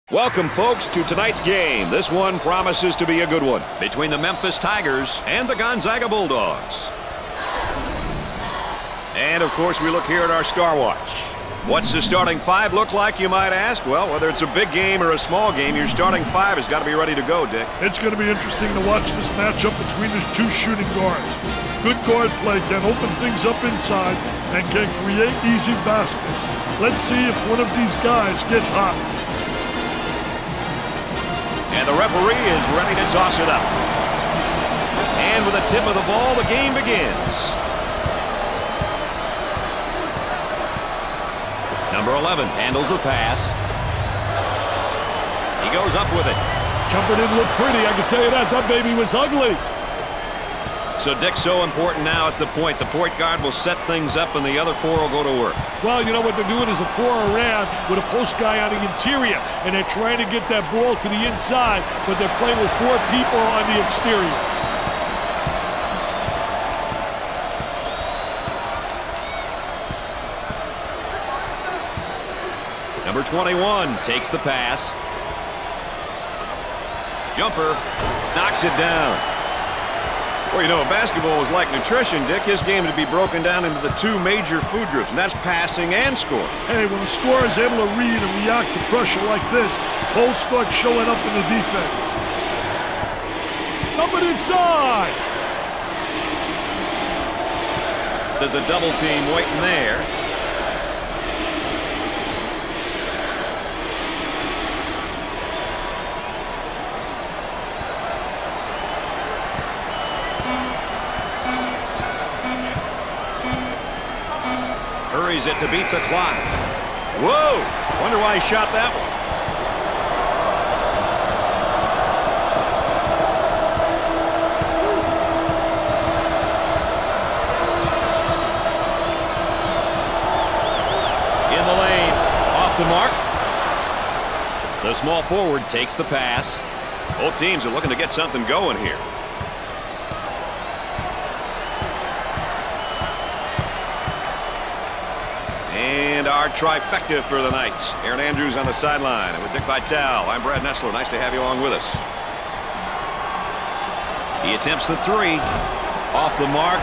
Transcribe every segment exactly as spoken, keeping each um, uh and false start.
Welcome, folks, to tonight's game. This one promises to be a good one between the Memphis Tigers and the Gonzaga Bulldogs. And, of course, we look here at our Star Watch. What's the starting five look like, you might ask? Well, whether it's a big game or a small game, your starting five has got to be ready to go, Dick. It's going to be interesting to watch this matchup between these two shooting guards. Good guard play can open things up inside and can create easy baskets. Let's see if one of these guys gets hot. And the referee is ready to toss it up. And with a tip of the ball, the game begins. Number eleven handles the pass. He goes up with it. Jumper didn't look pretty, I can tell you that. That baby was ugly. So, Dick, so important now at the point. The point guard will set things up, and the other four will go to work. Well, you know what they're doing is a four around with a post guy on the interior, and they're trying to get that ball to the inside, but they're playing with four people on the exterior. Number twenty-one takes the pass. Jumper knocks it down. Well, you know, basketball is like nutrition, Dick. His game to be broken down into the two major food groups, and that's passing and scoring. Hey, when the scorer is able to read and react to pressure like this, holes start showing up in the defense. Coming inside. There's a double team waiting there. Hurries it to beat the clock. Whoa! Wonder why he shot that one. In the lane. Off the mark. The small forward takes the pass. Both teams are looking to get something going here. And our trifecta for the night. Aaron Andrews on the sideline. And with Dick Vitale, I'm Brad Nessler. Nice to have you along with us. He attempts the three. Off the mark.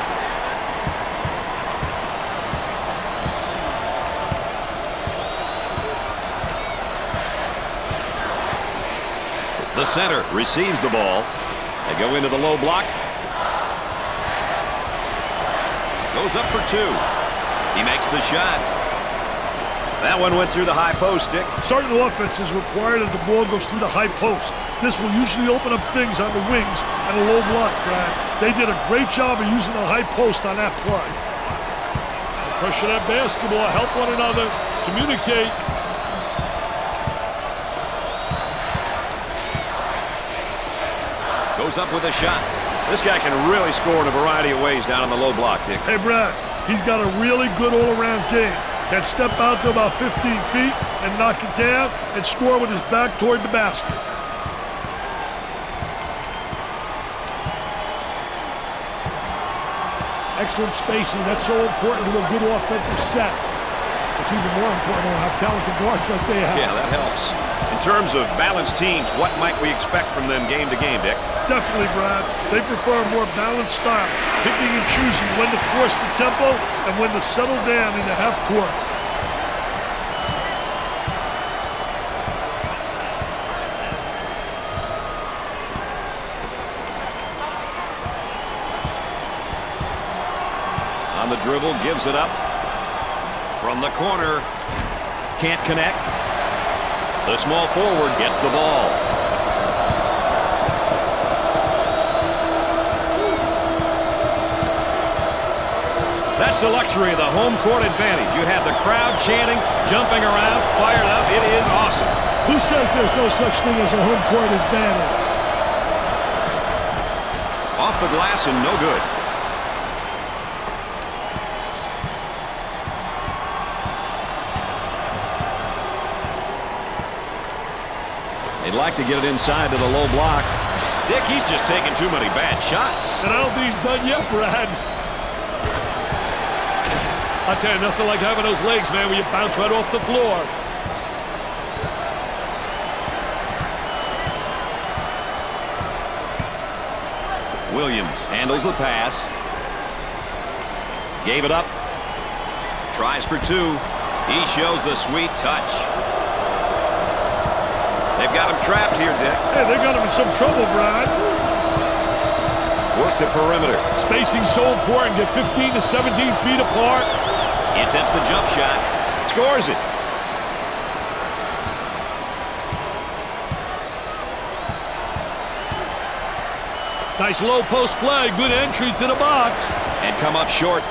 The center receives the ball. They go into the low block. Goes up for two. He makes the shot. That one went through the high post, Dick. Certain offenses require that the ball goes through the high post. This will usually open up things on the wings and a low block, Brad. They did a great job of using the high post on that play. Pressure that basketball, help one another, communicate. Goes up with a shot. This guy can really score in a variety of ways down on the low block, Dick. Hey, Brad. He's got a really good all-around game. Can step out to about fifteen feet and knock it down and score with his back toward the basket. Excellent spacing. That's so important to a good offensive set. It's even more important to have talented guards like they have. Yeah, that helps. In terms of balanced teams, what might we expect from them game to game, Dick? Definitely, Brad. They prefer a more balanced style, picking and choosing when to force the tempo and when to settle down in the half court. On the dribble, gives it up. From the corner, can't connect. The small forward gets the ball. That's the luxury of the home court advantage. You have the crowd chanting, jumping around, fired up. It is awesome. Who says there's no such thing as a home court advantage? Off the glass and no good. They'd like to get it inside to the low block. Dick, he's just taking too many bad shots. And I don't think he's done yet, Brad. I tell you, nothing like having those legs, man, where you bounce right off the floor. Williams handles the pass. Gave it up. Tries for two. He shows the sweet touch. They've got him trapped here, Dick. Hey, they got him in some trouble, Brad. Works the perimeter. Spacing's so important. Get fifteen to seventeen feet apart. He attempts the jump shot. Scores it. Nice low post play. Good entry to the box. And come up short.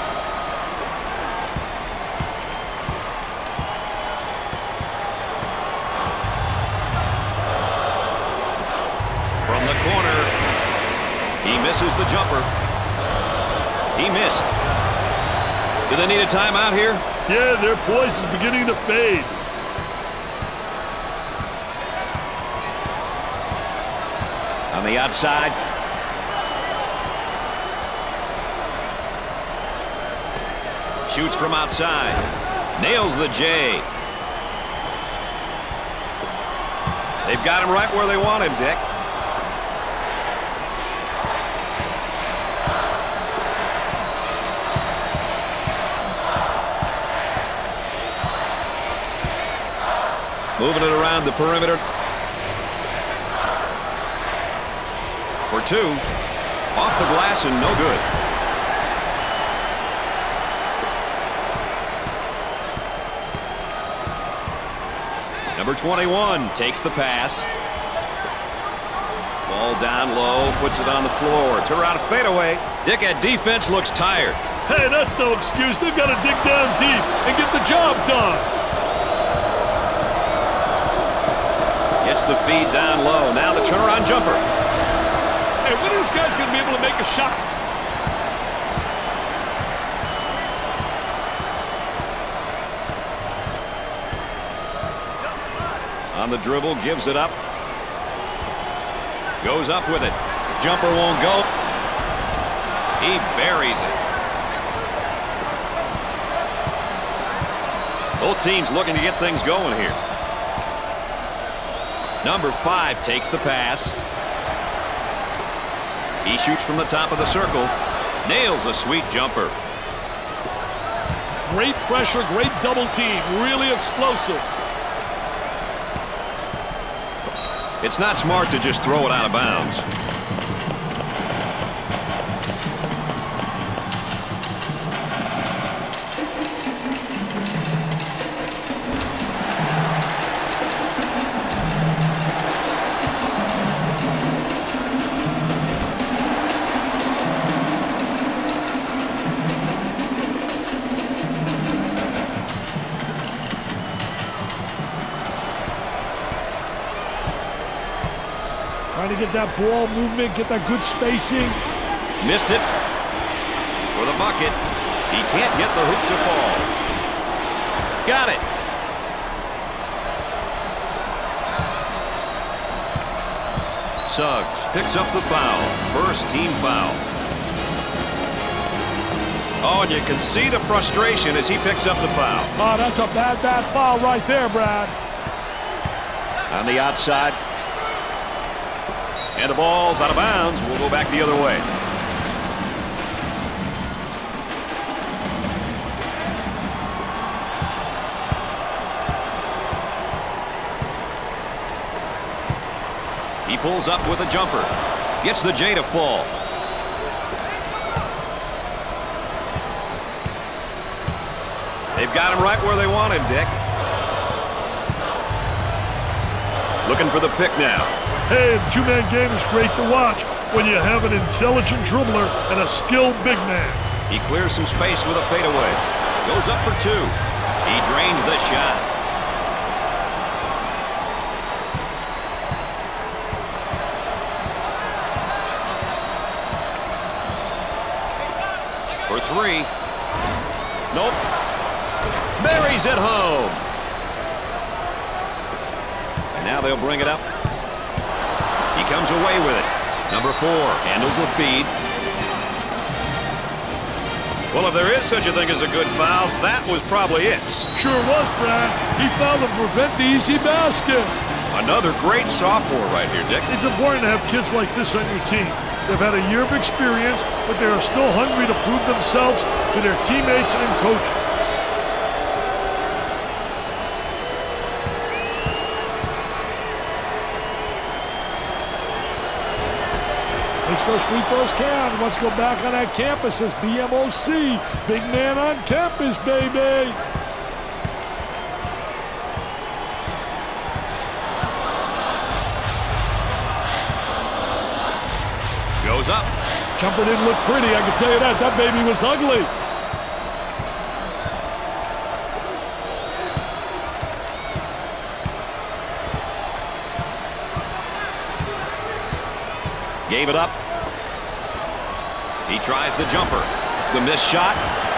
From the corner. He misses the jumper. He missed. Do they need a timeout here? Yeah, their poise is beginning to fade. On the outside. Shoots from outside. Nails the J. They've got him right where they want him, Dick. Moving it around the perimeter. For two. Off the glass and no good. Number twenty-one takes the pass. Ball down low, puts it on the floor. Turn around a fadeaway. Dick, that defense looks tired. Hey, that's no excuse. They've got to dig down deep and get the job done. Gets the feed down low. Now the turnaround jumper. Hey, when are these guys going to be able to make a shot? On the dribble, gives it up. Goes up with it. Jumper won't go. He buries it. Both teams looking to get things going here. Number five takes the pass. He shoots from the top of the circle. Nails a sweet jumper. Great pressure, great double team. Really explosive. It's not smart to just throw it out of bounds. Trying to get that ball movement, get that good spacing. Missed it. For the bucket. He can't get the hoop to fall. Got it. Suggs picks up the foul. First team foul. Oh, and you can see the frustration as he picks up the foul. Oh, that's a bad, bad foul right there, Brad. On the outside. And the ball's out of bounds. We'll go back the other way. He pulls up with a jumper. Gets the J to fall. They've got him right where they want him, Dick. Looking for the pick now. Hey, the two-man game is great to watch when you have an intelligent dribbler and a skilled big man. He clears some space with a fadeaway. Goes up for two. He drains the shot. For three. Nope. Buries it home. And now they'll bring it up. He comes away with it. Number four handles the feed. Well, if there is such a thing as a good foul, that was probably it. Sure was, Brad. He fouled to prevent the easy basket. Another great sophomore right here, Dick. It's important to have kids like this on your team. They've had a year of experience, but they are still hungry to prove themselves to their teammates and coaches. Makes those free throws count. Let's go back on that campus as B M O C. Big man on campus, baby. Goes up. Jumper didn't look pretty, I can tell you that. That baby was ugly. Gave it up. He tries the jumper. The missed shot.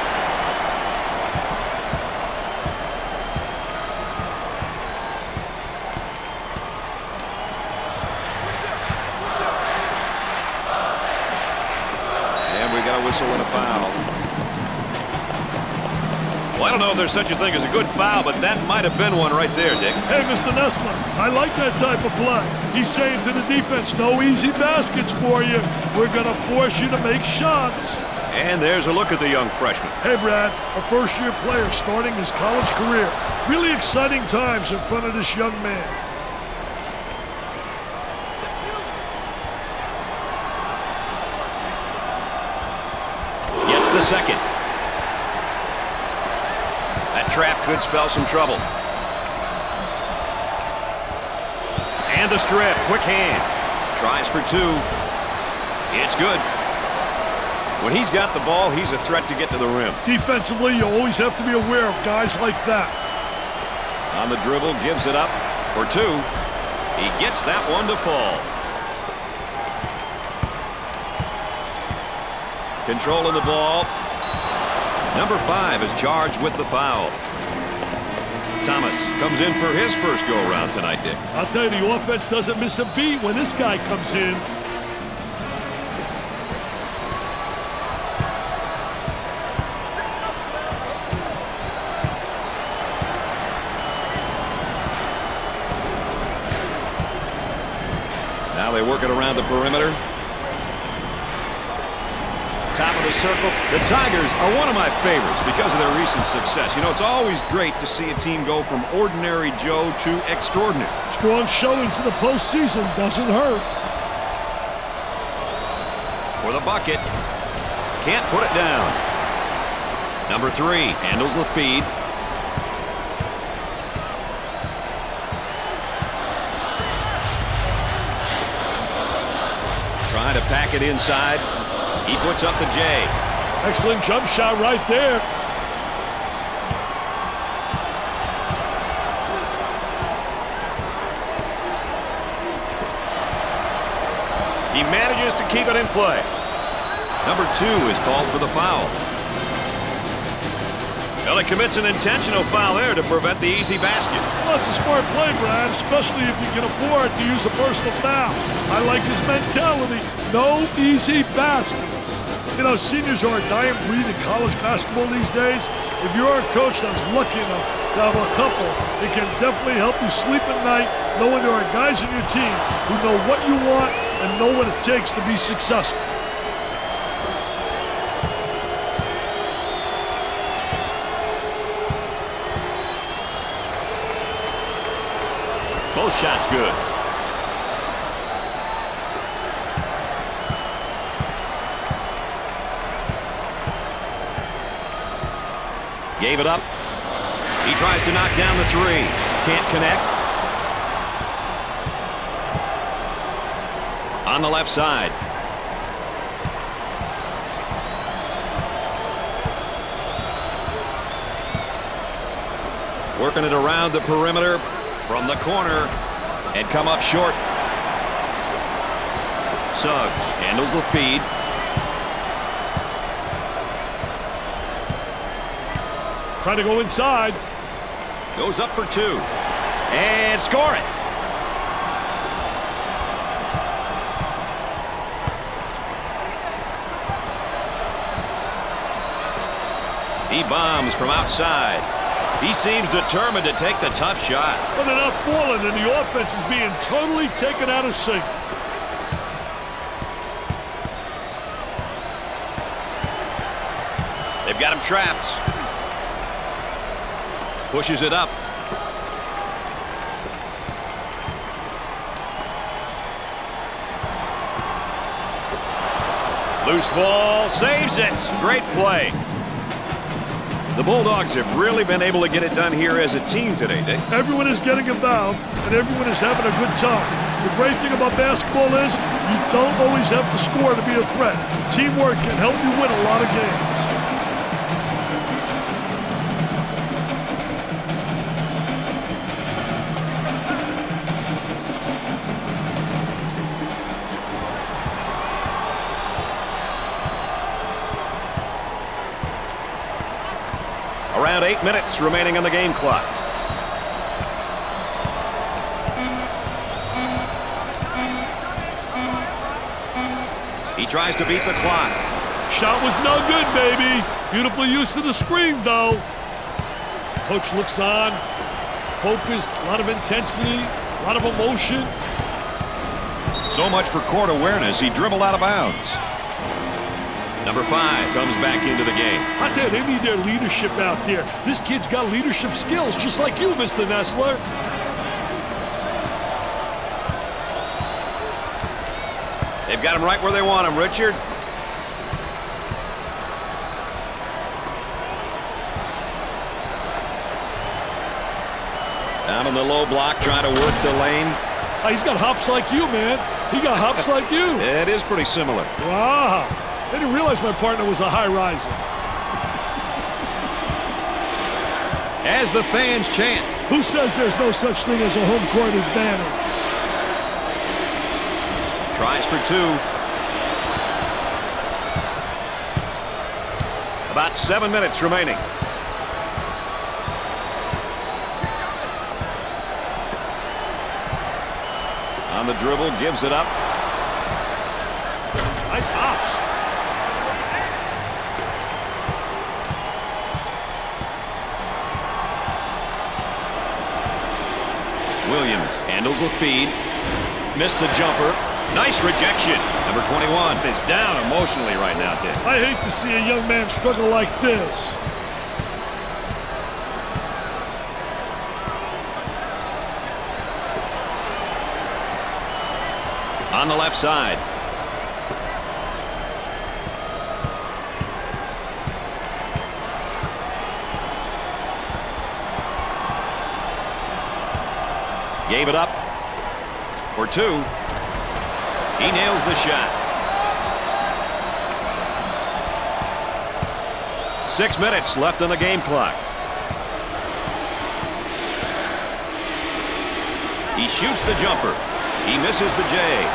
And we got a whistle and a foul. Well, I don't know if there's such a thing as a good foul, but that might have been one right there, Dick. Hey, Mister Nessler, I like that type of play. He's saying to the defense, no easy baskets for you. We're going to force you to make shots. And there's a look at the young freshman. Hey, Brad, a first-year player starting his college career. Really exciting times in front of this young man. Gets the second. That trap could spell some trouble. And the strip, quick hand. Tries for two. It's good. When he's got the ball, he's a threat to get to the rim. Defensively, you always have to be aware of guys like that. On the dribble, gives it up for two. He gets that one to fall. Controlling the ball. Number five is charged with the foul. Thomas comes in for his first go-around tonight, Dick. I'll tell you, the offense doesn't miss a beat when this guy comes in. Now they work it around the perimeter. Top of the circle. The Tigers are one of my favorites because of their recent success. You know, it's always great to see a team go from ordinary Joe to extraordinary. Strong showings in the postseason doesn't hurt. For the bucket. Can't put it down. Number three handles the feed. Trying to pack it inside. He puts up the J. Excellent jump shot right there. He manages to keep it in play. Number two is called for the foul. Well, he commits an intentional foul there to prevent the easy basket. Well, that's a smart play, Brad, especially if you can afford to use a personal foul. I like his mentality. No easy basket. You know, seniors are a dying breed in college basketball these days. If you're a coach that's lucky enough to have a couple, it can definitely help you sleep at night knowing there are guys on your team who know what you want and know what it takes to be successful. Both shots good. Gave it up. He tries to knock down the three. Can't connect. On the left side. Working it around the perimeter from the corner and come up short. Suggs handles the feed. Trying to go inside. Goes up for two. And score it. He bombs from outside. He seems determined to take the tough shot. But they're not falling, and the offense is being totally taken out of sync. They've got him trapped. Pushes it up. Loose ball, saves it. Great play. The Bulldogs have really been able to get it done here as a team today, Dick. Everyone is getting involved, and everyone is having a good time. The great thing about basketball is you don't always have to score to be a threat. Teamwork can help you win a lot of games. Around eight minutes remaining on the game clock. He tries to beat the clock. Shot was no good, baby. Beautiful use of the screen, though. Coach looks on. Focused, a lot of intensity, a lot of emotion. So much for court awareness. He dribbled out of bounds. Number five comes back into the game. I tell you, they need their leadership out there. This kid's got leadership skills, just like you, Mister Nessler. They've got him right where they want him, Richard. Down on the low block, trying to work the lane. Oh, he's got hops like you, man. He got hops like you. It is pretty similar. Wow. I didn't realize my partner was a high riser. As the fans chant. Who says there's no such thing as a home court advantage? Tries for two. About seven minutes remaining. On the dribble, gives it up. Nice hops. Williams handles the feed. Missed the jumper. Nice rejection. Number twenty-one is down emotionally right now, Dick. I hate to see a young man struggle like this. On the left side. Gave it up for two. He nails the shot. Six minutes left on the game clock. He shoots the jumper. He misses the J.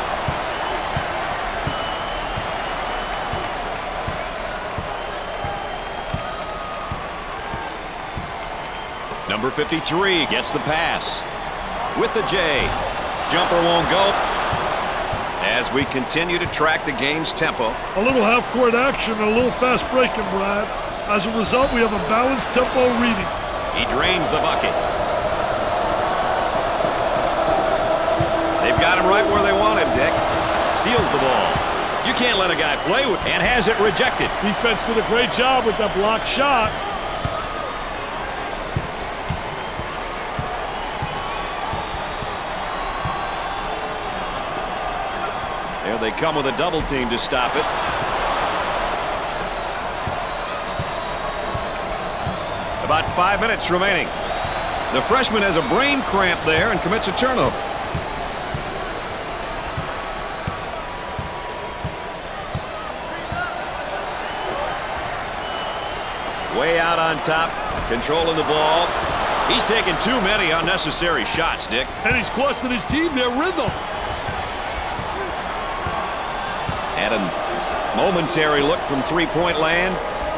Number fifty-three gets the pass. With the J. Jumper won't go. As we continue to track the game's tempo. A little half-court action and a little fast breaking, Brad. As a result, we have a balanced tempo reading. He drains the bucket. They've got him right where they want him, Dick. Steals the ball. You can't let a guy play with and has it rejected. Defense did a great job with that blocked shot. There they come with a double team to stop it. About five minutes remaining. The freshman has a brain cramp there and commits a turnover. Way out on top, controlling the ball. He's taken too many unnecessary shots, Dick. And he's costing his team their rhythm. Had a momentary look from three-point land.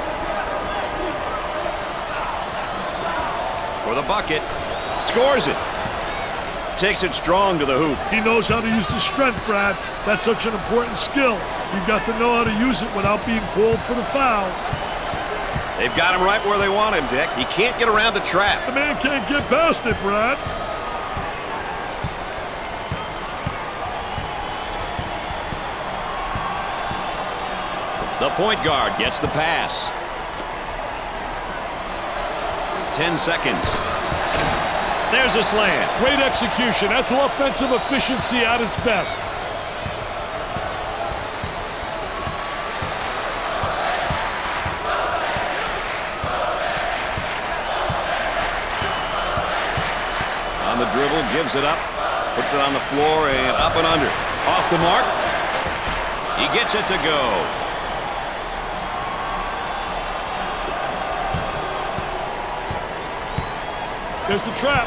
For the bucket. Scores it. Takes it strong to the hoop. He knows how to use his strength, Brad. That's such an important skill. You've got to know how to use it without being called for the foul. They've got him right where they want him, Dick. He can't get around the trap. The man can't get past it, Brad. The point guard gets the pass. ten seconds. There's a slam. Great execution. That's offensive efficiency at its best. On the dribble, gives it up, puts it on the floor, and up and under. Off the mark. He gets it to go. There's the trap.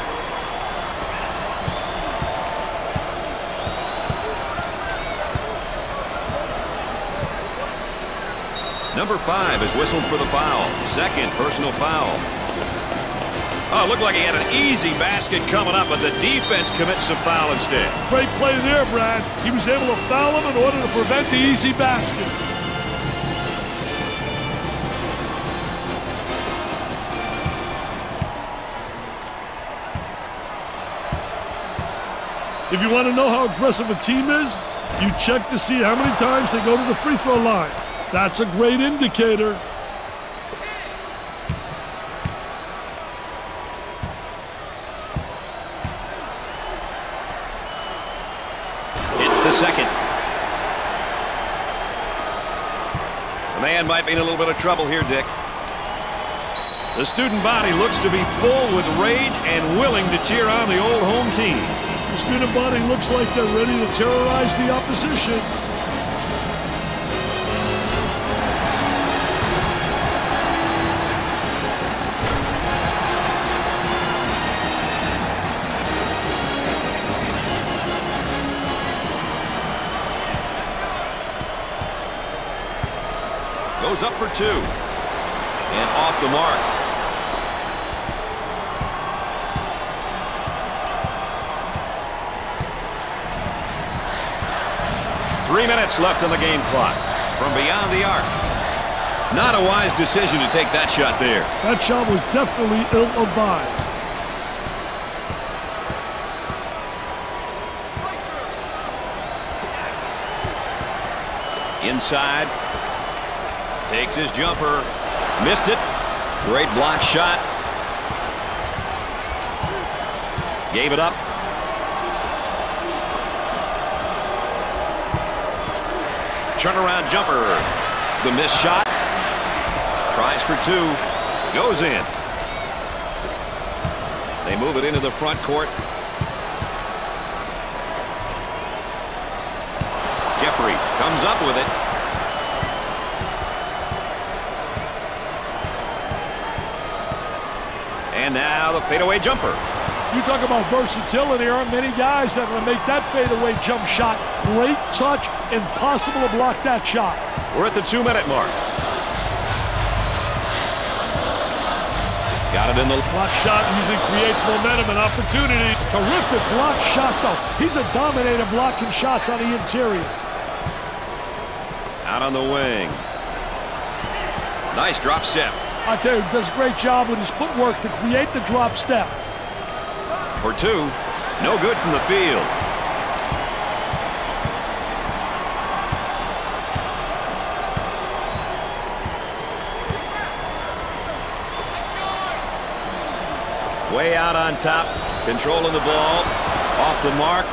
Number five is whistled for the foul. Second personal foul. Oh, it looked like he had an easy basket coming up, but the defense commits a foul instead. Great play there, Brad. He was able to foul him in order to prevent the easy basket. If you want to know how aggressive a team is, you check to see how many times they go to the free throw line. That's a great indicator. It's the second. The man might be in a little bit of trouble here, Dick. The student body looks to be full with rage and willing to cheer on the old home team. The student body looks like they're ready to terrorize the opposition. Goes up for two. And off the mark. Three minutes left on the game clock. From beyond the arc. Not a wise decision to take that shot there. That shot was definitely ill-advised. Inside. Takes his jumper. Missed it. Great block shot. Gave it up. Turnaround jumper. The missed shot. Tries for two. Goes in. They move it into the front court. Jeffrey comes up with it. And now the fadeaway jumper. You talk about versatility. There aren't many guys that are going to make that fadeaway jump shot. Great touch. Impossible to block that shot. We're at the two-minute mark. Got it in the block shot. Usually creates momentum and opportunity. Terrific block shot, though. He's a dominator blocking shots on the interior. Out on the wing. Nice drop step. I tell you, he does a great job with his footwork to create the drop step. For two, no good from the field. Way out on top, controlling the ball, off the mark.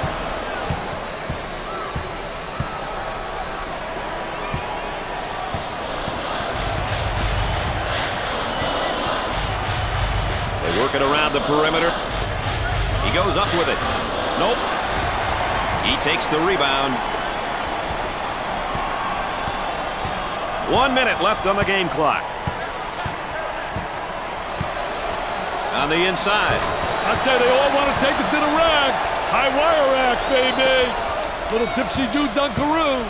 They work it around the perimeter. He goes up with it. Nope. He takes the rebound. One minute left on the game clock. On the inside. I tell you, they all want to take it to the rack. High wire rack, baby. Little dipsy-do dunkaroo.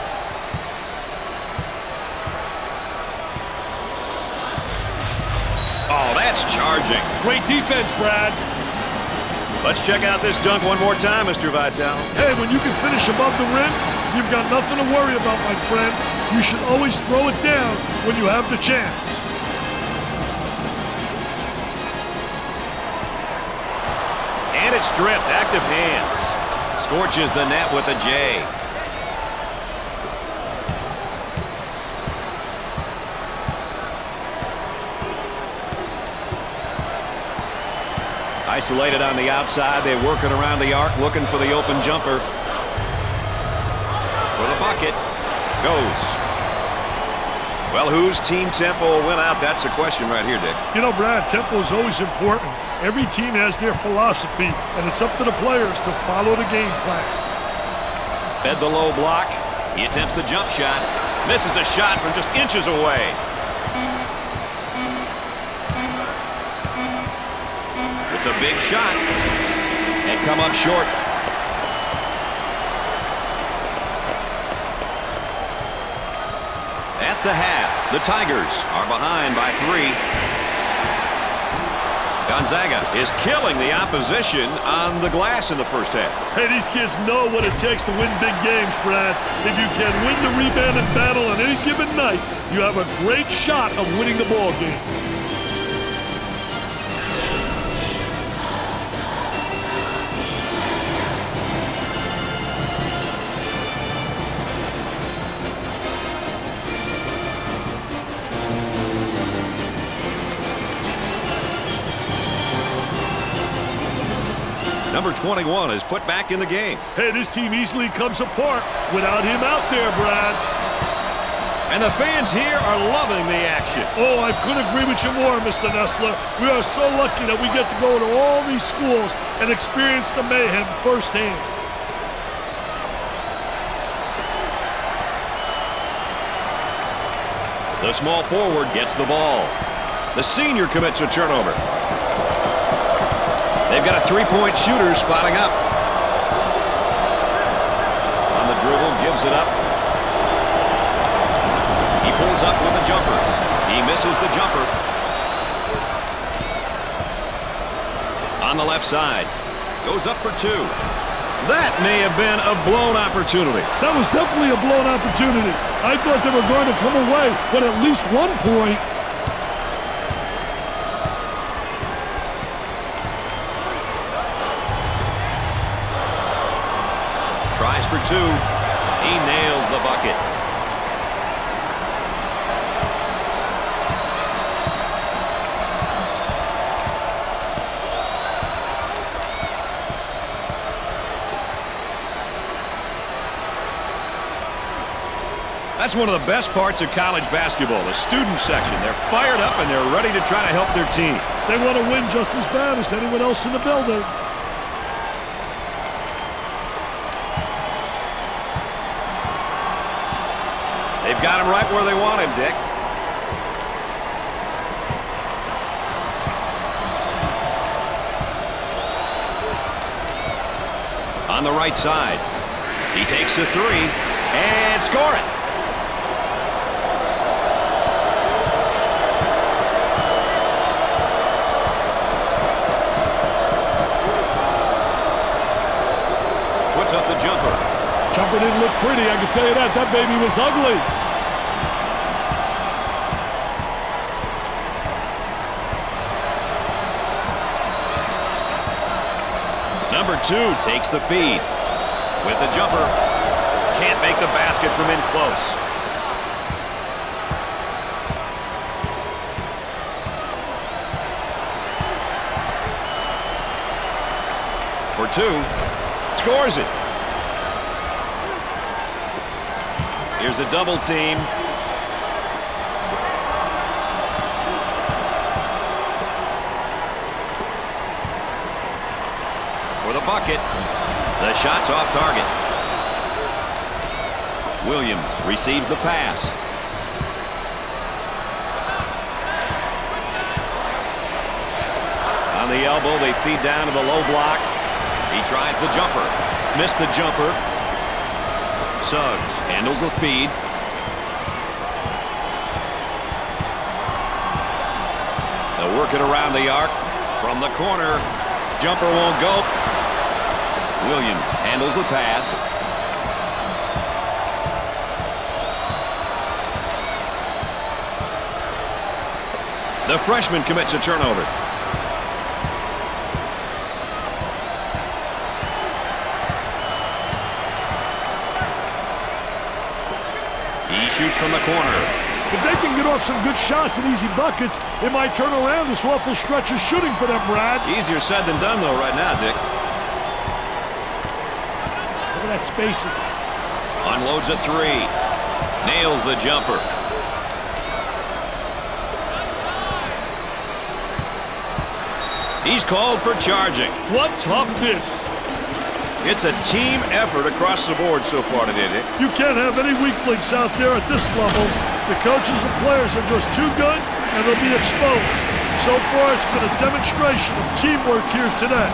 Oh, that's charging. Great defense, Brad. Let's check out this dunk one more time, Mister Vitale. Hey, when you can finish above the rim, you've got nothing to worry about, my friend. You should always throw it down when you have the chance. And it's stripped. Active hands. Scorches the net with a J. Isolated on the outside. They're working around the arc, looking for the open jumper. For the bucket. Goes. Well, whose team tempo will win out? That's the question right here, Dick. You know, Brad, tempo is always important. Every team has their philosophy, and it's up to the players to follow the game plan. Fed the low block. He attempts the jump shot. Misses a shot from just inches away. With the big shot. And come up short. At the half, the Tigers are behind by three. Gonzaga is killing the opposition on the glass in the first half. Hey, these kids know what it takes to win big games, Brad. If you can win the rebounding battle on any given night, you have a great shot of winning the ball game. Number twenty-one is put back in the game. Hey, this team easily comes apart without him out there, Brad. And the fans here are loving the action. Oh, I couldn't agree with you more, Mister Nessler. We are so lucky that we get to go to all these schools and experience the mayhem firsthand. The small forward gets the ball. The senior commits a turnover. They've got a three-point shooter spotting up. On the dribble, gives it up. He pulls up with a jumper. He misses the jumper. On the left side. Goes up for two. That may have been a blown opportunity. That was definitely a blown opportunity. I thought they were going to come away with at least one point. Tries for two. He nails the bucket. That's one of the best parts of college basketball, the student section. They're fired up and they're ready to try to help their team. They want to win just as bad as anyone else in the building. They've got him right where they want him, Dick. On the right side. He takes the three and score it. Puts up the jumper. Jumper didn't look pretty, I can tell you that. That baby was ugly. Number two takes the feed. With the jumper. Can't make the basket from in close. For two. Scores it. Here's a double team. For the bucket. The shot's off target. Williams receives the pass. On the elbow, they feed down to the low block. He tries the jumper. Missed the jumper. Suggs handles the feed. They'll work it around the arc. From the corner. Jumper won't go. Williams handles the pass. The freshman commits a turnover. He shoots from the corner. If they can get off some good shots and easy buckets, it might turn around this awful stretch of shooting for them, Brad. Easier said than done, though, right now, Dick. Look at that spacing. Unloads a three. Nails the jumper. He's called for charging. What toughness. It's a team effort across the board so far today, Dick. You can't have any weak links out there at this level. The coaches and players are just too good, and they'll be exposed. So far, it's been a demonstration of teamwork here today.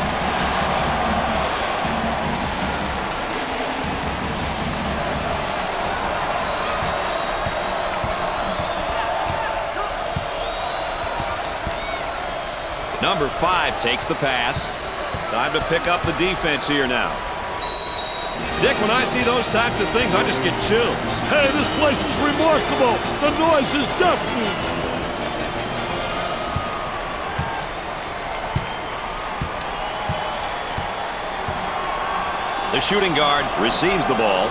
Number five takes the pass. Time to pick up the defense here now. Dick, when I see those types of things, I just get chills. Hey, this place is remarkable. The noise is deafening. The shooting guard receives the ball.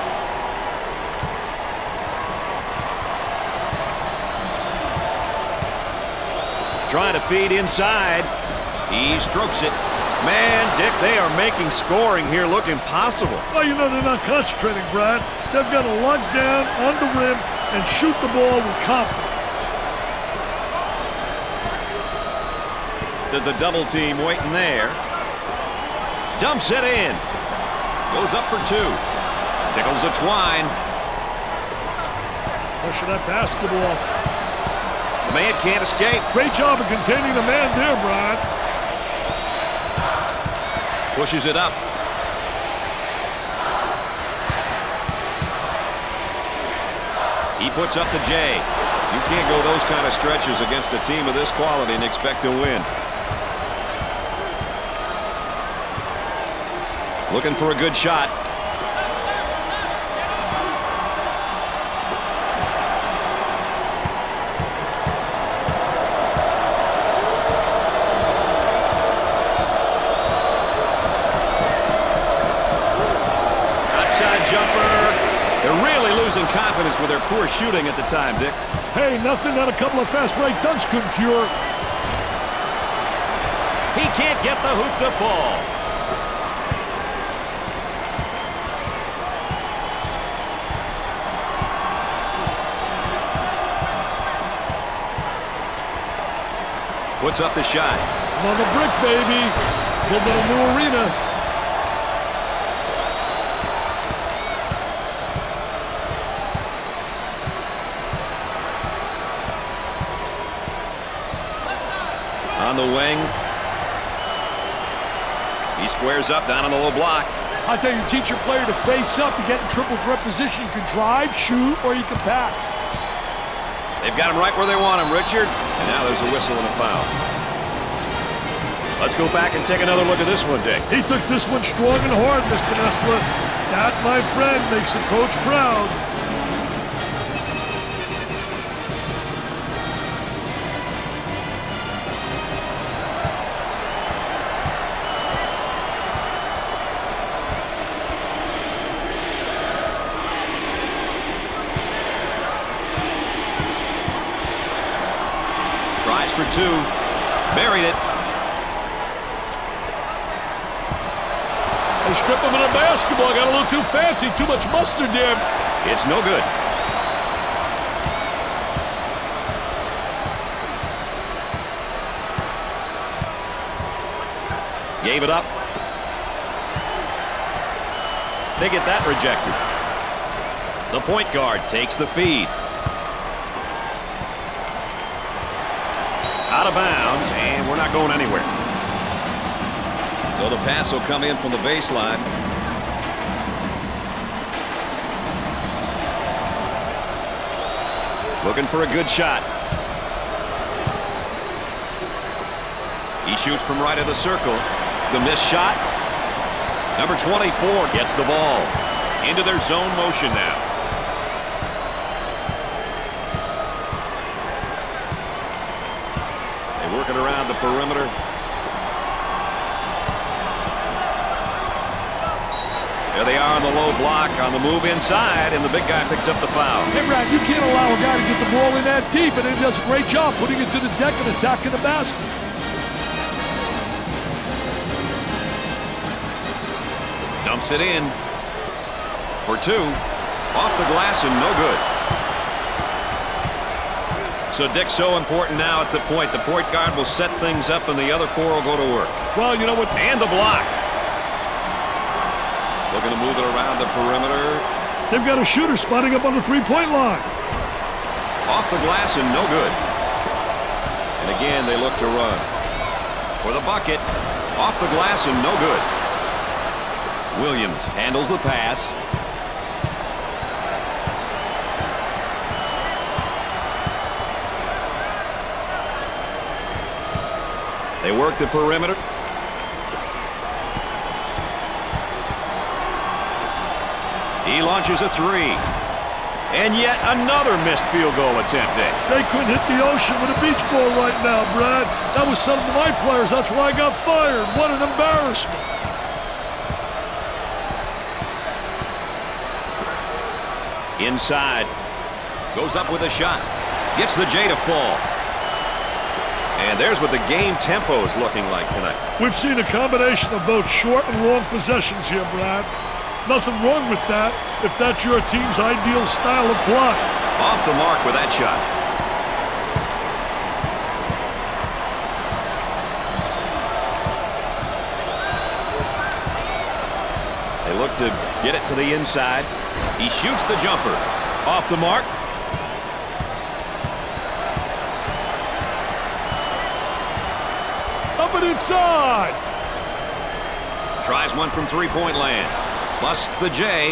Trying to feed inside. He strokes it. Man, Dick, they are making scoring here look impossible. Well, you know they're not concentrating, Brad. They've got to lock down on the rim and shoot the ball with confidence. There's a double team waiting there. Dumps it in. Goes up for two. Tickles the twine. Pushing that basketball. The man can't escape. Great job of containing the man there, Brad. Pushes it up. He puts up the J. You can't go those kind of stretches against a team of this quality and expect to win. Looking for a good shot. Confidence with their poor shooting at the time, Dick. Hey, nothing that a couple of fast break dunks couldn't cure. He can't get the hoop to fall. Puts up the shot. Another brick, baby. A little bit of new arena. On the wing. He squares up down on the low block. I tell you, teach your player to face up to get in triple threat position. You can drive, shoot, or you can pass. They've got him right where they want him, Richard. And now there's a whistle and a foul. Let's go back and take another look at this one, Dick. He took this one strong and hard, Mister Nessler. That, my friend, makes a coach proud. For two. Buried it. They strip him of the basketball. Got a little too fancy. Too much mustard there. It's no good. Gave it up. They get that rejected. The point guard takes the feed. Out of bounds, and we're not going anywhere. So the pass will come in from the baseline. Looking for a good shot. He shoots from right of the circle. The missed shot. Number twenty-four gets the ball. Into their zone motion now. Working around the perimeter. There they are on the low block on the move inside, and the big guy picks up the foul. Hey, Brad, you can't allow a guy to get the ball in that deep, and he does a great job putting it to the deck and attacking the basket. Dumps it in for two. Off the glass and no good. So Dick's so important now at the point. The point guard will set things up, and the other four will go to work. Well, you know what? And the block. Looking to move it around the perimeter. They've got a shooter spotting up on the three-point line. Off the glass and no good. And again, they look to run. For the bucket. Off the glass and no good. Williams handles the pass. They work the perimeter. He launches a three. And yet another missed field goal attempt. They couldn't hit the ocean with a beach ball right now, Brad. That was some of my players. That's why I got fired. What an embarrassment. Inside. Goes up with a shot. Gets the J to fall. And there's what the game tempo is looking like tonight. We've seen a combination of both short and long possessions here, Brad. Nothing wrong with that if that's your team's ideal style of play. Off the mark with that shot. They look to get it to the inside. He shoots the jumper. Off the mark. Up and inside. Tries one from three-point land. Busts the J.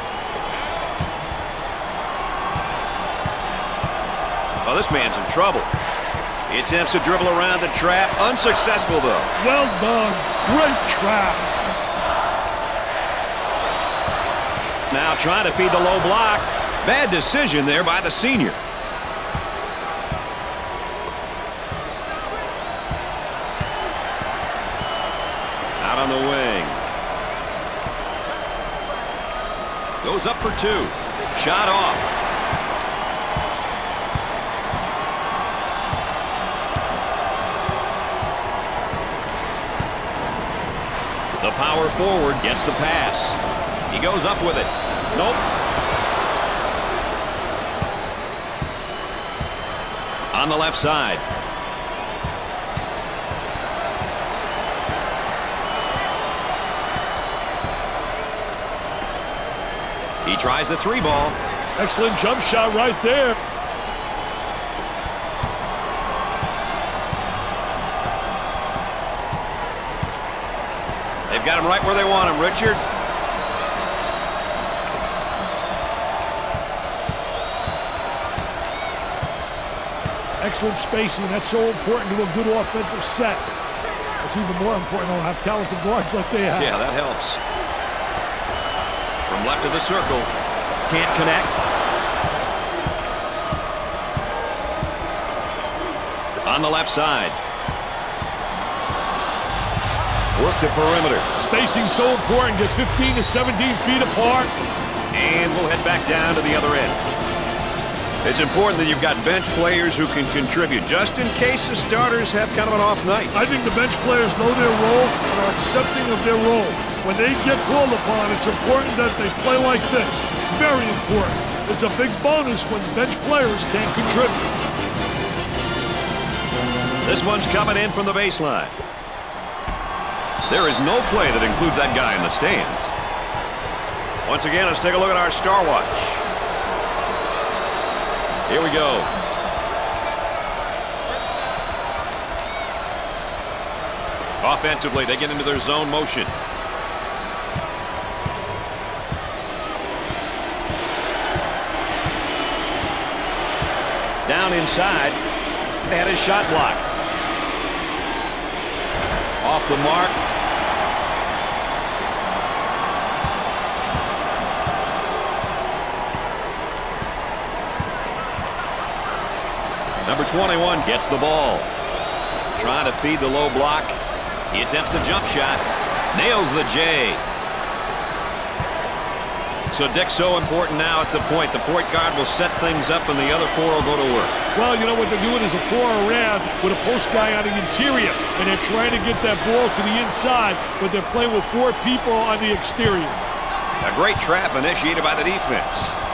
Oh, this man's in trouble. He attempts to dribble around the trap. Unsuccessful, though. Well done. Great trap. Now trying to feed the low block. Bad decision there by the senior. Out on the wing. Goes up for two. Shot off. The power forward gets the pass. He goes up with it. Nope. On the left side. He tries the three ball. Excellent jump shot right there. They've got him right where they want him, Richard. Excellent spacing. That's so important to a good offensive set. It's even more important to have talented guards like they have. Yeah, that helps. From left of the circle. Can't connect. On the left side. Work the perimeter. Spacing so important. Get fifteen to seventeen feet apart. And we'll head back down to the other end. It's important that you've got bench players who can contribute, just in case the starters have kind of an off night. I think the bench players know their role and are accepting of their role. When they get called upon, it's important that they play like this. Very important. It's a big bonus when bench players can contribute. This one's coming in from the baseline. There is no play that includes that guy in the stands. Once again, let's take a look at our Star Watch. Here we go. Offensively, they get into their zone motion. Down inside, and his shot block. Off the mark. Number twenty-one gets the ball. Trying to feed the low block. He attempts the jump shot. Nails the J. So, Dick, so important now at the point. The point guard will set things up, and the other four will go to work. Well, you know what they're doing is a four around with a post guy on the interior, and they're trying to get that ball to the inside, but they're playing with four people on the exterior. A great trap initiated by the defense.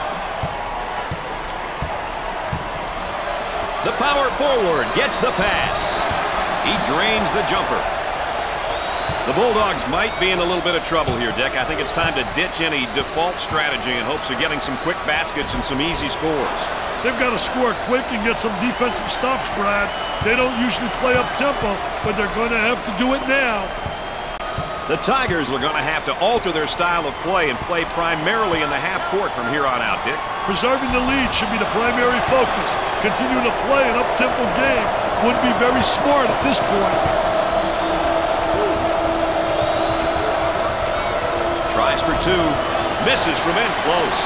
The power forward gets the pass. He drains the jumper. The Bulldogs might be in a little bit of trouble here, Dick. I think it's time to ditch any default strategy in hopes of getting some quick baskets and some easy scores. They've got to score quick and get some defensive stops, Brad. They don't usually play up-tempo, but they're going to have to do it now. The Tigers are going to have to alter their style of play and play primarily in the half court from here on out, Dick. Preserving the lead should be the primary focus. Continuing to play an up-tempo game would be very smart at this point. Tries for two. Misses from in close.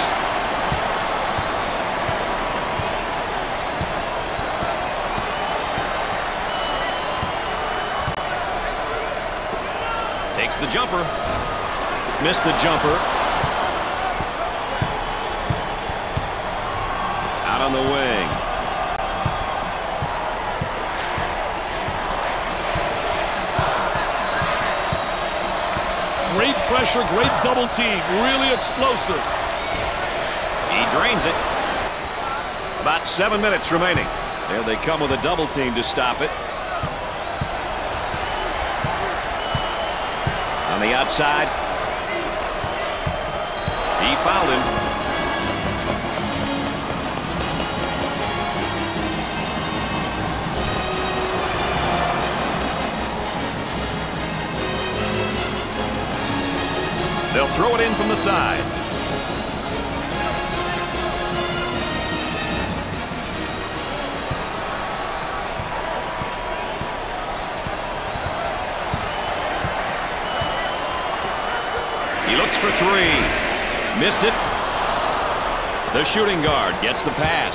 Takes the jumper. Missed the jumper. Out on the wing. Great pressure, great double team. Really explosive. He drains it. About seven minutes remaining. There they come with a double team to stop it. On the outside. He fouled him. They'll throw it in from the side. He looks for three. Missed it. The shooting guard gets the pass.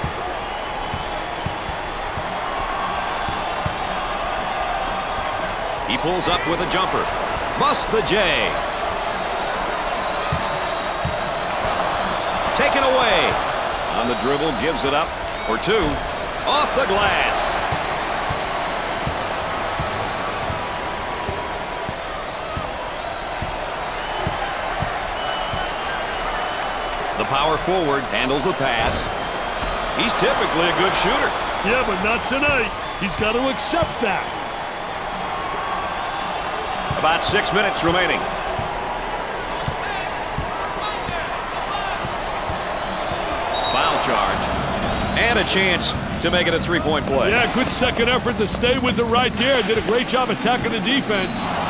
He pulls up with a jumper. Busts the J. Taken away. On the dribble, gives it up for two. Off the glass. The power forward handles the pass. He's typically a good shooter. Yeah, but not tonight. He's got to accept that. About six minutes remaining. Charge and a chance to make it a three-point play. Yeah, good second effort to stay with it right there. Did a great job attacking the defense.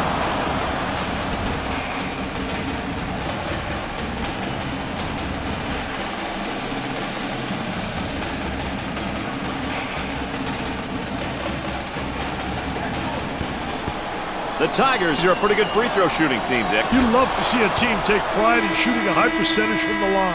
The Tigers are a pretty good free throw shooting team, Dick. You love to see a team take pride in shooting a high percentage from the line.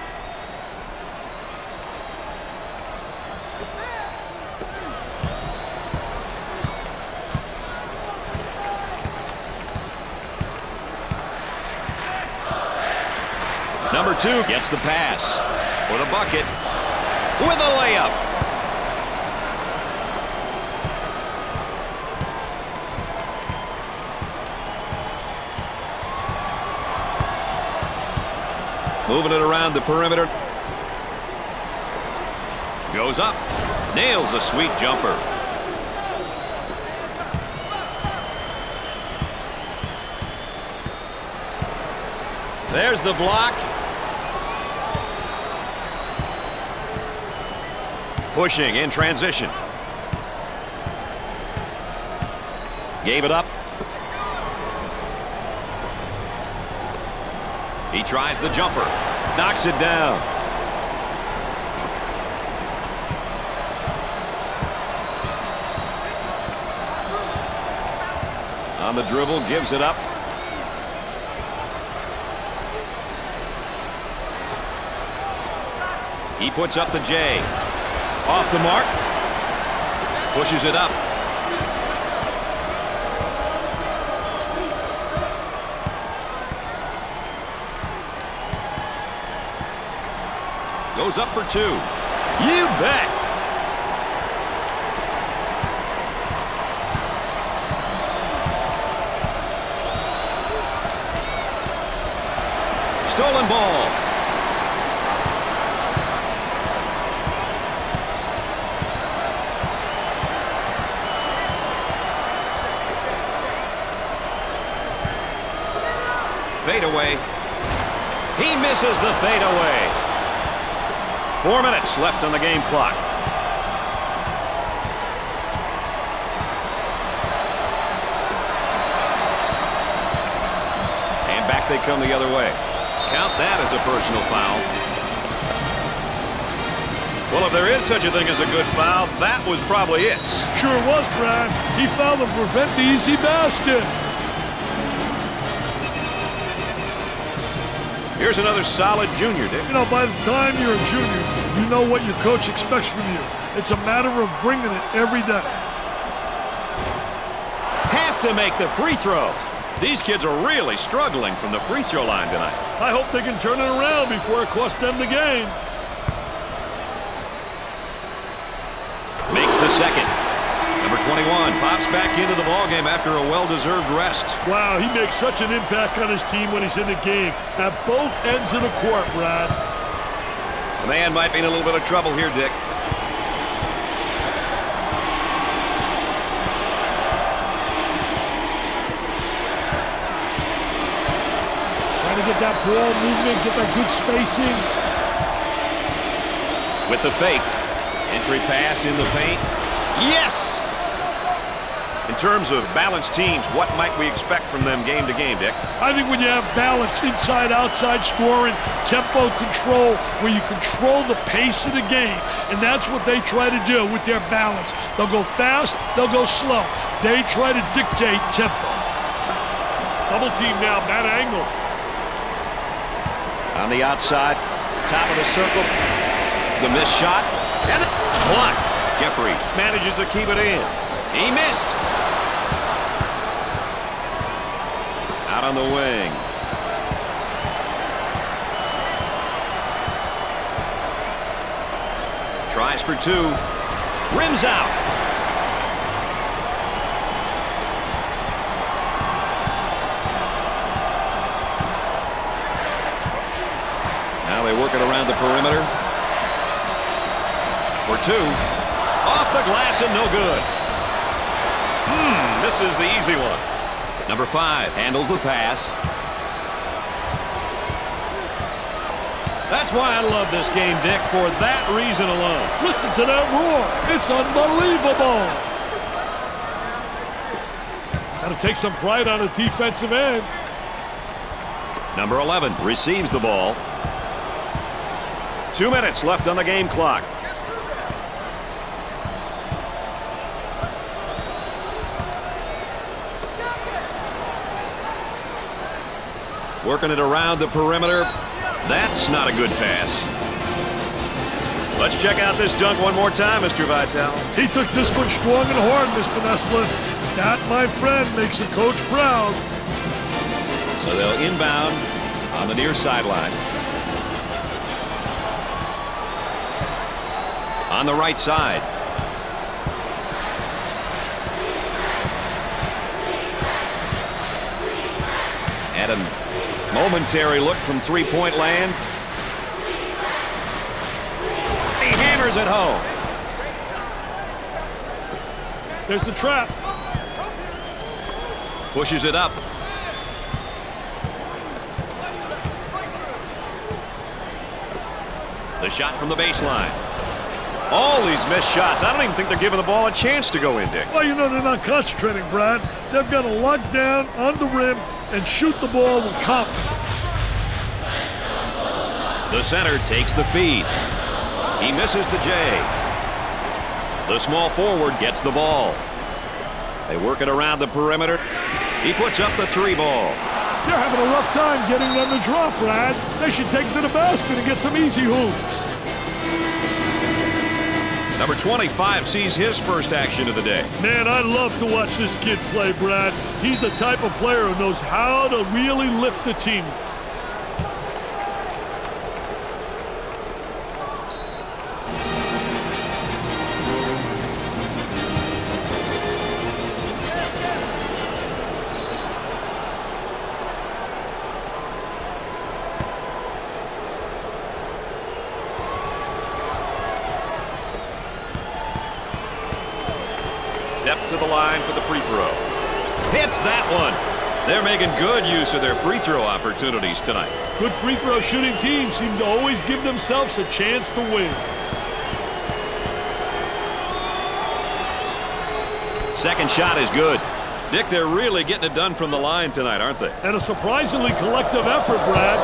Number two gets the pass for the bucket with a layup. Moving it around the perimeter. Goes up. Nails a sweet jumper. There's the block. Pushing in transition. Gave it up. He tries the jumper. Knocks it down. On the dribble, gives it up. He puts up the J. Off the mark. Pushes it up. Goes up for two. You bet. Stolen ball. Fadeaway. He misses the fadeaway. Four minutes left on the game clock. And back they come the other way. Count that as a personal foul. Well, if there is such a thing as a good foul, that was probably it. Sure was, Brad. He fouled to prevent the easy basket. Here's another solid junior, Dick. You know, by the time you're a junior, you know what your coach expects from you. It's a matter of bringing it every day. Have to make the free throw. These kids are really struggling from the free throw line tonight. I hope they can turn it around before it costs them the game. Makes the second. Number twenty-one pops back into the ballgame after a well-deserved rest. Wow, he makes such an impact on his team when he's in the game at both ends of the court, Brad. The man might be in a little bit of trouble here, Dick. Trying to get that ball movement, get that good spacing. With the fake. Entry pass in the paint. Yes! In terms of balanced teams, what might we expect from them game to game, Dick? I think when you have balance, inside, outside scoring, tempo control, where you control the pace of the game, and that's what they try to do with their balance. They'll go fast, they'll go slow. They try to dictate tempo. Double team now, bad angle. On the outside, top of the circle, the missed shot, and the blocked. Jeffrey manages to keep it in. He missed. Out on the wing. Tries for two. Rims out. Now they work it around the perimeter. For two. Off the glass and no good. Hmm, this is the easy one. Number five handles the pass. That's why I love this game, Dick, for that reason alone. Listen to that roar. It's unbelievable. Got to take some pride on the defensive end. Number eleven receives the ball. Two minutes left on the game clock. Working it around the perimeter. That's not a good pass. Let's check out this dunk one more time, Mister Vitale. He took this one strong and hard, Mister Nessler. That, my friend, makes a coach proud. So they'll inbound on the near sideline. On the right side. Adam. Momentary look from three-point land. He hammers it home. There's the trap. Pushes it up. The shot from the baseline. All these missed shots. I don't even think they're giving the ball a chance to go in, Dick. Well, you know, they're not concentrating, Brad. They've got to lock down on the rim and shoot the ball with confidence. The center takes the feed. He misses the J. The small forward gets the ball. They work it around the perimeter. He puts up the three ball. They're having a rough time getting them to drop, Brad. They should take to the basket and get some easy hoops. Number twenty-five sees his first action of the day. Man, I love to watch this kid play, Brad. He's the type of player who knows how to really lift the team. to the line for the free throw. Hits that one. They're making good use of their free throw opportunities tonight. Good free throw shooting teams seem to always give themselves a chance to win. Second shot is good. Dick, they're really getting it done from the line tonight, aren't they? And a surprisingly collective effort, Brad.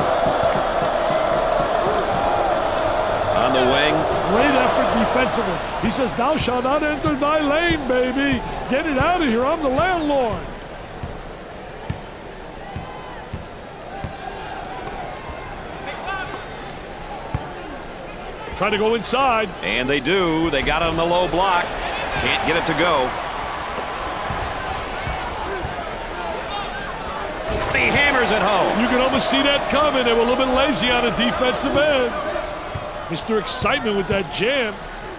On the wing. Great effort defensively. He says, thou shalt not enter thy lane, baby. Get it out of here. I'm the landlord. Try to go inside. And they do. They got it on the low block. Can't get it to go. He hammers it home. You can almost see that coming. They were a little bit lazy on the defensive end. Mister Excitement with that jam.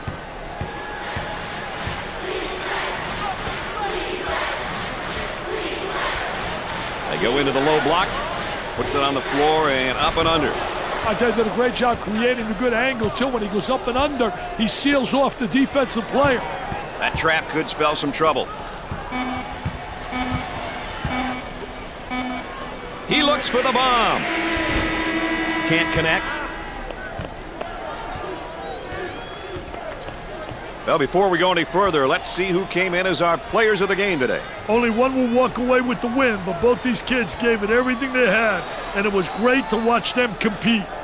They go into the low block. Puts it on the floor and up and under. I tell you, did a great job creating a good angle, too. When he goes up and under, he seals off the defensive player. That trap could spell some trouble. He looks for the bomb. Can't connect. Well, before we go any further, let's see who came in as our players of the game today. Only one will walk away with the win, but both these kids gave it everything they had, and it was great to watch them compete.